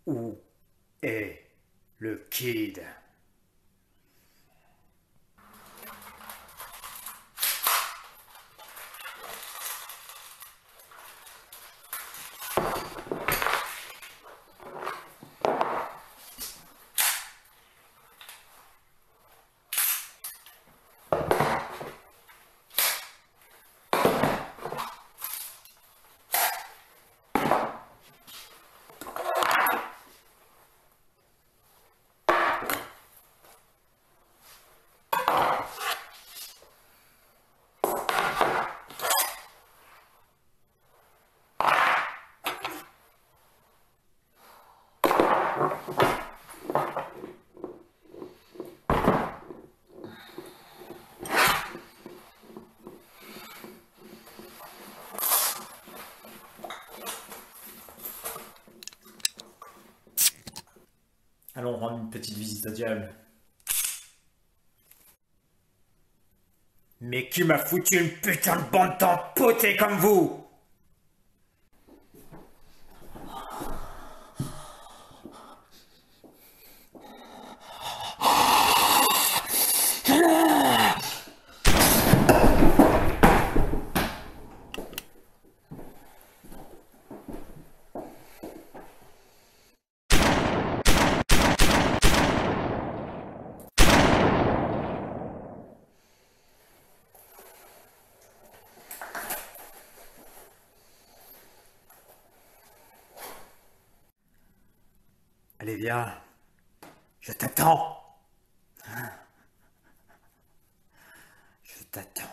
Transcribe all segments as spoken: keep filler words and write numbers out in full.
Où est le Kid? Allons rendre une petite visite au diable. Mais qui m'a foutu une putain de bande d'empotés comme vous? Allez, viens. Je t'attends. Je t'attends.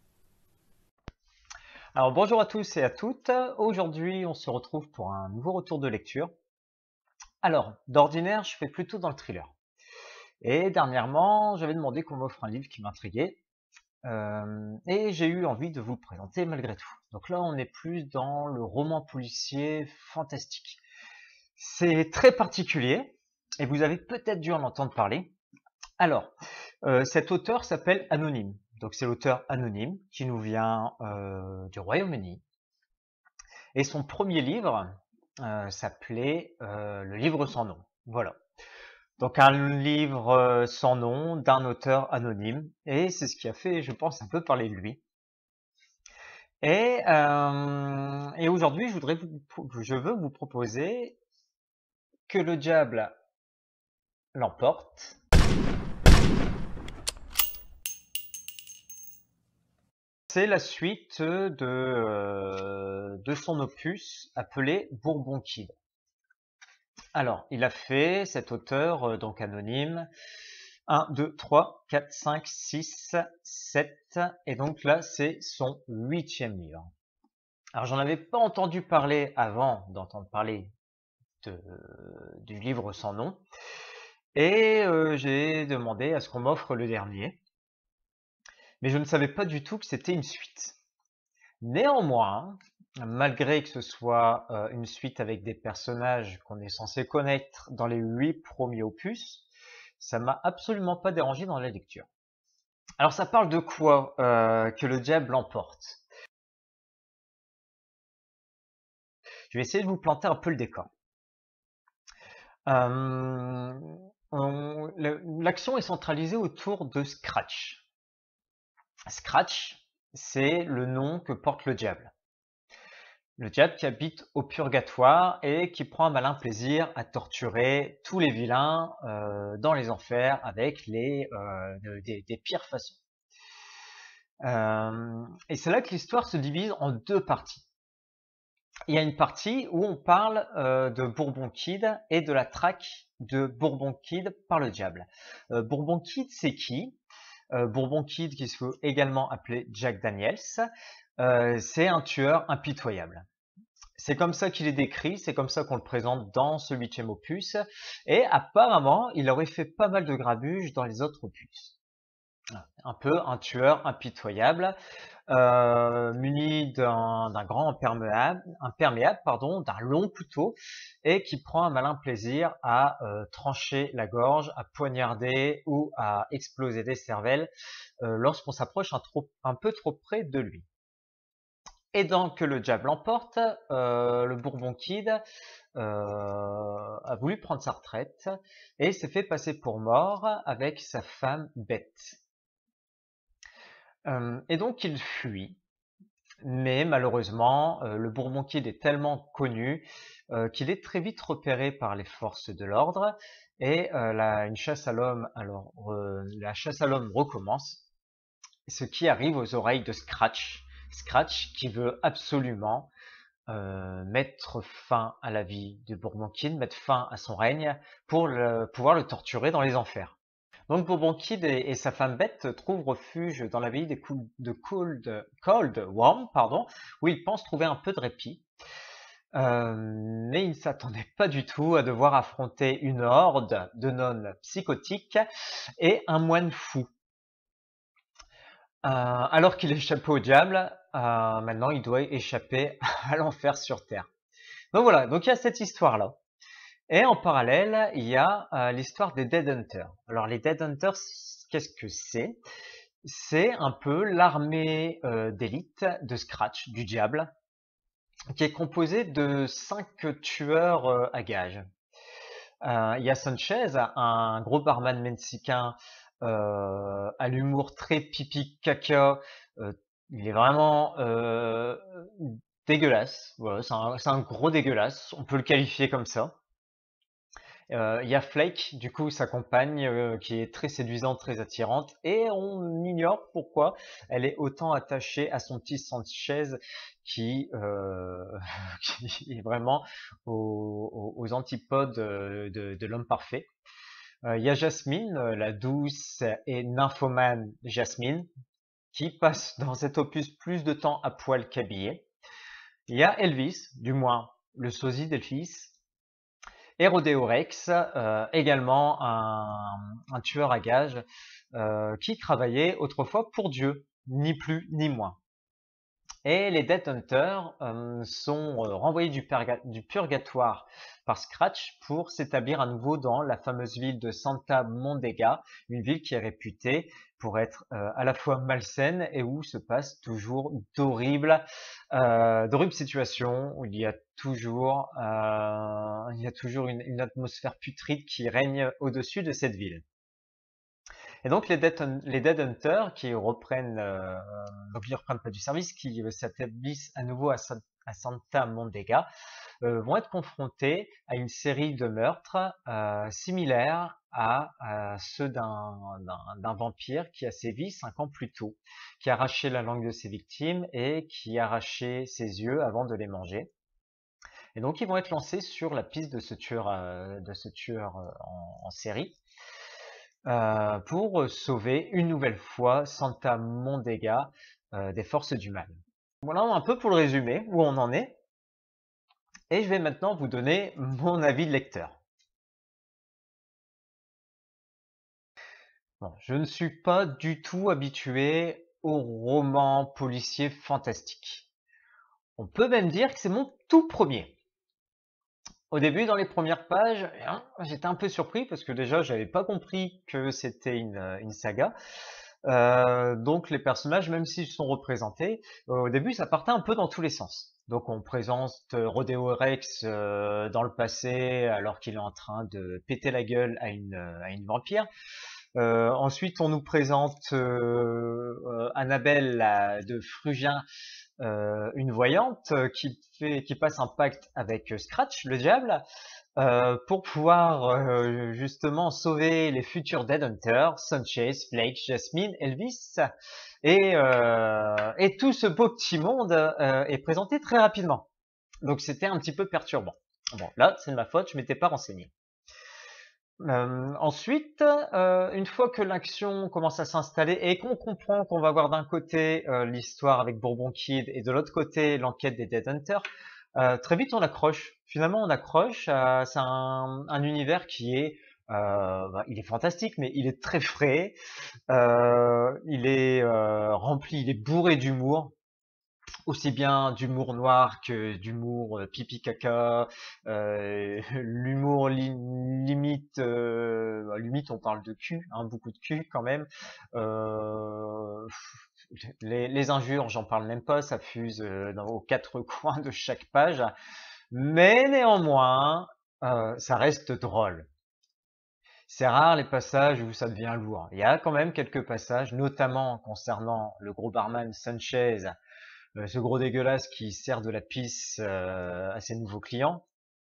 Alors bonjour à tous et à toutes, aujourd'hui on se retrouve pour un nouveau retour de lecture. Alors d'ordinaire je fais plutôt dans le thriller. Et dernièrement j'avais demandé qu'on m'offre un livre qui m'intriguait. Euh, et j'ai eu envie de vous le présenter malgré tout. Donc là on est plus dans le roman policier fantastique. C'est très particulier et vous avez peut-être dû en entendre parler. Alors, euh, cet auteur s'appelle Anonyme. Donc c'est l'auteur Anonyme qui nous vient euh, du Royaume-Uni. Et son premier livre euh, s'appelait euh, Le livre sans nom. Voilà. Donc un livre euh, sans nom d'un auteur anonyme. Et c'est ce qui a fait, je pense, un peu parler de lui. Et, euh, et aujourd'hui, je voudrais vous, je veux vous proposer Que le diable l'emporte. C'est la suite de, euh, de son opus appelé Bourbon Kid. Alors, il a fait, cet auteur, euh, donc anonyme, un, deux, trois, quatre, cinq, six, sept, et donc là, c'est son huitième livre. Alors, j'en avais pas entendu parler avant d'entendre parler de, du livre sans nom, et euh, j'ai demandé à ce qu'on m'offre le dernier, mais je ne savais pas du tout que c'était une suite. Néanmoins, malgré que ce soit euh, une suite avec des personnages qu'on est censé connaître dans les huit premiers opus, ça m'a absolument pas dérangé dans la lecture. Alors ça parle de quoi euh, Que le diable l'emporte? Je vais essayer de vous planter un peu le décor. Euh, on- L'action est centralisée autour de Scratch. Scratch, c'est le nom que porte le diable. Le diable qui habite au purgatoire et qui prend un malin plaisir à torturer tous les vilains euh, dans les enfers avec les, euh, des, des pires façons. Euh, et c'est là que l'histoire se divise en deux parties. Il y a une partie où on parle euh, de Bourbon Kid et de la traque de Bourbon Kid par le diable. Euh, Bourbon Kid, c'est qui? euh, Bourbon Kid, qui se fait également appeler Jack Daniels, euh, c'est un tueur impitoyable. C'est comme ça qu'il est décrit, c'est comme ça qu'on le présente dans ce huitième opus, et apparemment, il aurait fait pas mal de grabuges dans les autres opus. Un peu un tueur impitoyable, euh, muni d'un grand imperméable, imperméable pardon, d'un long couteau, et qui prend un malin plaisir à euh, trancher la gorge, à poignarder ou à exploser des cervelles euh, lorsqu'on s'approche un, trop- un peu trop près de lui. Et donc que le diable l'emporte, euh, le Bourbon Kid euh, a voulu prendre sa retraite et s'est fait passer pour mort avec sa femme Bette. Euh, et donc il fuit. Mais malheureusement, euh, le Bourbon Kid est tellement connu euh, qu'il est très vite repéré par les forces de l'ordre et euh, la, une chasse à l'homme, alors euh, la chasse à l'homme recommence, ce qui arrive aux oreilles de Scratch. Scratch qui veut absolument euh, mettre fin à la vie de Bourbon Kid, mettre fin à son règne pour le, pouvoir le torturer dans les enfers. Donc Bourbon Kid et, et sa femme Bette trouvent refuge dans l'abbaye de Cold, Cold Worm, pardon, où ils pensent trouver un peu de répit. Euh, mais ils ne s'attendaient pas du tout à devoir affronter une horde de nonnes psychotiques et un moine fou. Euh, alors qu'il échappait au diable, euh, maintenant il doit échapper à l'enfer sur Terre. Donc voilà, donc il y a cette histoire-là. Et en parallèle, il y a euh, l'histoire des Dead Hunters. Alors les Dead Hunters, qu'est-ce que c'est? C'est un peu l'armée euh, d'élite de Scratch, du diable, qui est composée de cinq tueurs euh, à gages. Euh, il y a Sanchez, un gros barman mexicain euh, à l'humour très pipi caca. Euh, il est vraiment euh, dégueulasse. Voilà, c'est un, c'est un gros dégueulasse. On peut le qualifier comme ça. Euh, il y a Flake, du coup, sa compagne, euh, qui est très séduisante, très attirante, et on ignore pourquoi elle est autant attachée à son petit Sanchez qui, euh, qui est vraiment aux, aux antipodes de, de, de l'homme parfait. Euh, il y a Jasmine, euh, la douce et nymphomane Jasmine, qui passe dans cet opus plus de temps à poil qu'habillé. Il y a Elvis, du moins le sosie d'Elvis, et Rodeo Rex, euh, également un, un tueur à gages euh, qui travaillait autrefois pour Dieu, ni plus ni moins. Et les Dead Hunters euh, sont euh, renvoyés du, du purgatoire par Scratch pour s'établir à nouveau dans la fameuse ville de Santa Mondega, une ville qui est réputée pour être euh, à la fois malsaine et où se passent toujours d'horribles euh, d'horribles situations, où il y a toujours, euh, il y a toujours une, une atmosphère putride qui règne au-dessus de cette ville. Et donc les Dead, les Dead Hunters qui reprennent, euh, donc ils reprennent pas du service, qui s'établissent à nouveau à, à Santa Mondega, euh, vont être confrontés à une série de meurtres euh, similaires à, à ceux d'un vampire qui a sévi cinq ans plus tôt, qui a arraché la langue de ses victimes et qui a arraché ses yeux avant de les manger. Et donc ils vont être lancés sur la piste de ce tueur, euh, de ce tueur euh, en, en série. Euh, pour sauver une nouvelle fois Santa Mondega euh, des forces du mal. Voilà un peu pour le résumé, où on en est. Et je vais maintenant vous donner mon avis de lecteur. Bon, je ne suis pas du tout habitué aux romans policiers fantastiques. On peut même dire que c'est mon tout premier. Au début, dans les premières pages, hein, j'étais un peu surpris parce que déjà, j'avais pas compris que c'était une, une saga. Euh, donc les personnages, même s'ils sont représentés, euh, au début, ça partait un peu dans tous les sens. Donc on présente Rodeo Rex euh, dans le passé, alors qu'il est en train de péter la gueule à une, à une vampire. Euh, ensuite, on nous présente euh, euh, Annabelle la- de Frugien, euh, une voyante euh, qui fait, qui passe un pacte avec Scratch, le diable, euh, pour pouvoir euh, justement sauver les futurs Dead Hunters, Sanchez, Flake, Jasmine, Elvis, et, euh, et tout ce beau petit monde euh, est présenté très rapidement. Donc c'était un petit peu perturbant. Bon, là, c'est de ma faute, je m'étais pas renseigné. Euh, ensuite, euh, une fois que l'action commence à s'installer et qu'on comprend qu'on va avoir d'un côté euh, l'histoire avec Bourbon Kid et de l'autre côté l'enquête des Dead Hunters, euh, très vite on accroche. Finalement, on accroche. Euh, c'est un, un univers qui est, euh, bah, il est fantastique, mais il est très frais. Euh, il est euh, rempli, il est bourré d'humour. Aussi bien d'humour noir que d'humour euh, pipi caca, euh, l'humour li limite, euh, limite on parle de cul, hein, beaucoup de cul quand même. Euh, les, les injures, j'en parle même pas, ça fuse euh, dans, aux quatre coins de chaque page. Mais néanmoins, euh, ça reste drôle. C'est rare les passages où ça devient lourd. Il y a quand même quelques passages, notamment concernant le gros barman Sanchez, euh, ce gros dégueulasse qui sert de la pisse euh, à ses nouveaux clients,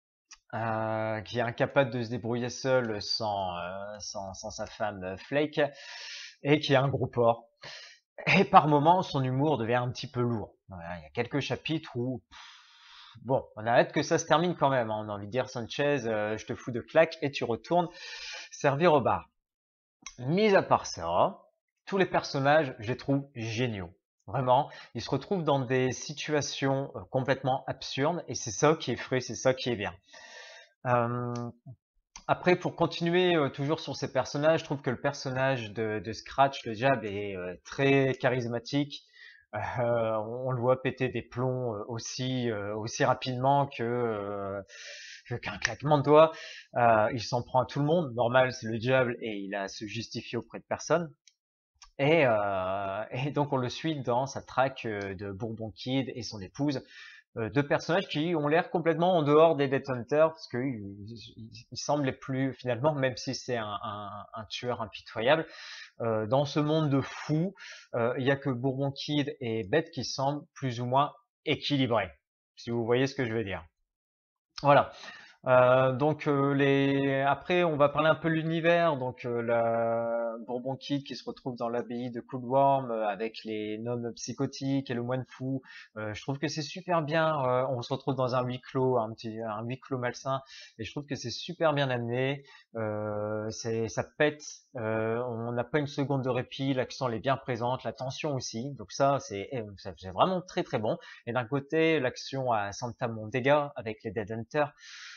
euh, qui est incapable de se débrouiller seul sans, euh, sans, sans sa femme euh, Flake, et qui est un gros porc. Et par moments, son humour devient un petit peu lourd. Voilà, il y a quelques chapitres où, pff, bon, on a hâte que ça se termine quand même. Hein. On a envie de dire Sanchez, euh, je te fous de claque et tu retournes servir au bar. Mis à part ça, tous les personnages, je les trouve géniaux. Vraiment, ils se retrouvent dans des situations euh, complètement absurdes et c'est ça qui est frais, c'est ça qui est bien. Euh, après, pour continuer euh, toujours sur ces personnages, je trouve que le personnage de, de Scratch, le diable, est euh, très charismatique. Euh, on, on le voit péter des plombs euh, aussi euh, aussi rapidement que euh, qu'un claquement de doigts. Euh, il s'en prend à tout le monde. Normal, c'est le diable et il a à se justifier auprès de personne. Et, euh, et donc on le suit dans sa traque euh, de Bourbon Kid et son épouse. Euh, deux personnages qui ont l'air complètement en dehors des Dead Hunters parce qu'ils ils, ils semblent les plus finalement, même si c'est un, un, un tueur impitoyable, euh, dans ce monde de fous, euh, il y a que Bourbon Kid et Beth qui semblent plus ou moins équilibrés, si vous voyez ce que je veux dire. Voilà. Euh, donc euh, les après on va parler un peu de l'univers, donc euh, la Bourbon Kid qui se retrouve dans l'abbaye de Coldworm euh, avec les nonnes psychotiques et le moine fou. Euh, je trouve que c'est super bien. Euh, on se retrouve dans un huis clos, un petit un huis clos malsain, et je trouve que c'est super bien amené. Euh, c'est ça pète. Euh, on n'a pas une seconde de répit. L'accent est bien présente, la tension aussi. Donc ça c'est ça c'est vraiment très très bon. Et d'un côté l'action à Santa Mondega avec les Dead Hunters.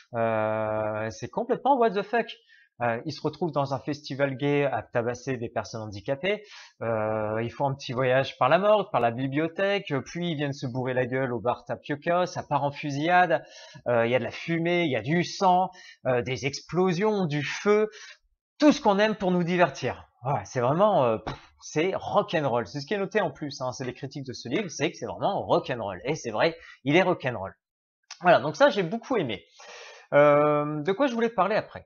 Euh, c'est complètement what the fuck. Euh, ils se retrouvent dans un festival gay à tabasser des personnes handicapées. Euh, ils font un petit voyage par la morgue, par la bibliothèque, puis ils viennent se bourrer la gueule au bar Tapioca. Ça part en fusillade. Euh, il y a de la fumée, il y a du sang, euh, des explosions, du feu, tout ce qu'on aime pour nous divertir. Ouais, c'est vraiment, euh, pff, c'est rock'n'roll. C'est ce qui est noté en plus. Hein, c'est les critiques de ce livre, c'est que c'est vraiment rock'n'roll. Et c'est vrai, il est rock'n'roll. Voilà, donc ça j'ai beaucoup aimé. Euh, de quoi je voulais parler après?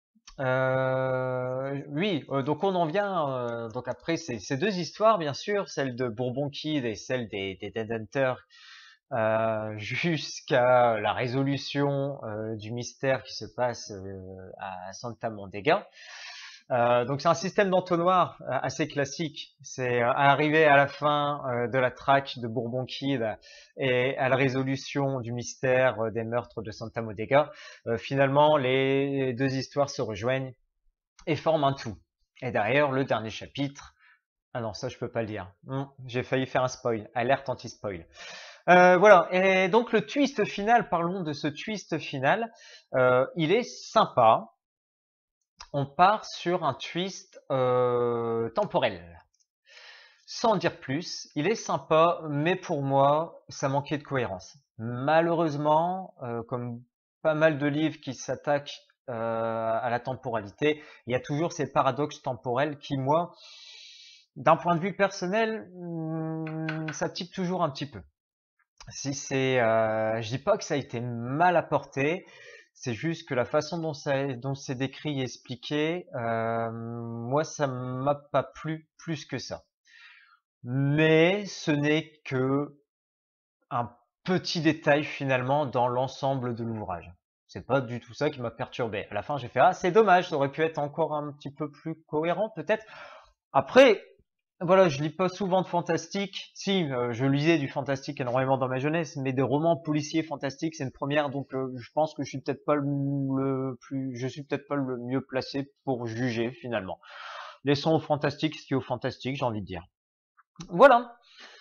Euh, oui, euh, donc on en vient. Euh, donc après ces, ces deux histoires, bien sûr, celle de Bourbon Kid et celle des, des Dead Hunters, euh, jusqu'à la résolution euh, du mystère qui se passe euh, à Santa Mondega. Euh, donc c'est un système d'entonnoir euh, assez classique. C'est euh, arriver à la fin euh, de la traque de Bourbon Kid et à la résolution du mystère euh, des meurtres de Santa Mondega. Euh, finalement, les deux histoires se rejoignent et forment un tout. Et derrière, le dernier chapitre. Ah non, ça je peux pas le dire. Hum, j'ai failli faire un spoil. Alerte anti-spoil. Euh, voilà. Et donc le twist final. Parlons de ce twist final. Euh, il est sympa. On part sur un twist euh, temporel. Sans en dire plus, il est sympa, mais pour moi, ça manquait de cohérence. Malheureusement, euh, comme pas mal de livres qui s'attaquent euh, à la temporalité, il y a toujours ces paradoxes temporels qui, moi, d'un point de vue personnel, hmm, ça type toujours un petit peu. Si c'est, euh, je dis pas que ça a été mal apporté, c'est juste que la façon dont ça, dont c'est décrit et expliqué, euh, moi, ça m'a pas plu plus que ça. Mais ce n'est que un petit détail finalement dans l'ensemble de l'ouvrage. C'est pas du tout ça qui m'a perturbé. À la fin, j'ai fait ah c'est dommage, ça aurait pu être encore un petit peu plus cohérent peut-être. Après, voilà, je lis pas souvent de fantastique. Si, euh, je lisais du fantastique énormément dans ma jeunesse, mais des romans policiers fantastiques, c'est une première, donc euh, je pense que je suis peut-être pas le, le plus, je suis peut-être pas le mieux placé pour juger finalement. Laissons au fantastique ce qui est au fantastique, j'ai envie de dire. Voilà.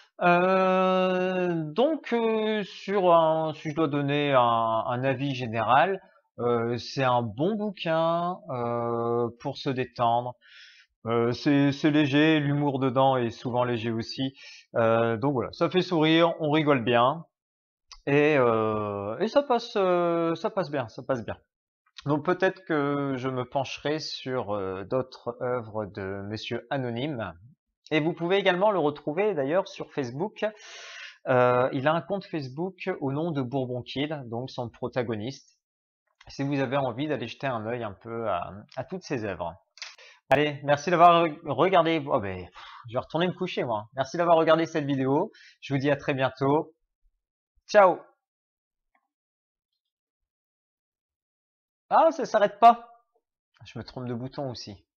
Euh, donc euh, sur un, si je dois donner un, un avis général, euh, c'est un bon bouquin euh, pour se détendre. Euh, c'est c'est léger, l'humour dedans est souvent léger aussi. Euh, donc voilà, ça fait sourire, on rigole bien et, euh, et ça passe, euh, ça passe bien, ça passe bien. Donc peut-être que je me pencherai sur euh, d'autres œuvres de Monsieur Anonyme Et vous pouvez également le retrouver d'ailleurs sur Facebook. Euh, il a un compte Facebook au nom de Bourbon Kid, donc son protagoniste. Si vous avez envie d'aller jeter un œil un peu à, à toutes ses œuvres. Allez, merci d'avoir regardé. Oh ben, je vais retourner me coucher moi. Merci d'avoir regardé cette vidéo. Je vous dis à très bientôt. Ciao. Ah, ça s'arrête pas. Je me trompe de bouton aussi.